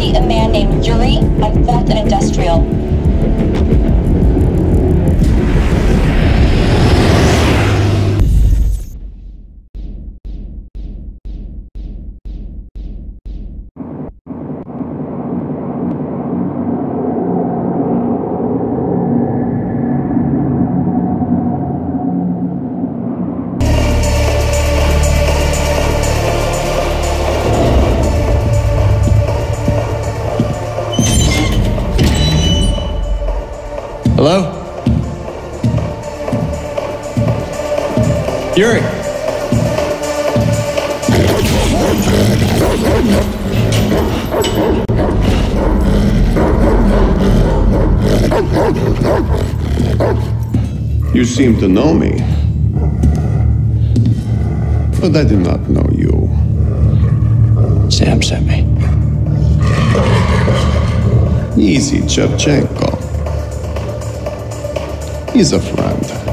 locate a man named Yuri at 4th and Industrial. Hello? Yuri! You seem to know me, but I do not know you. Sam sent me. Easy, Shevchenko. He's a friend.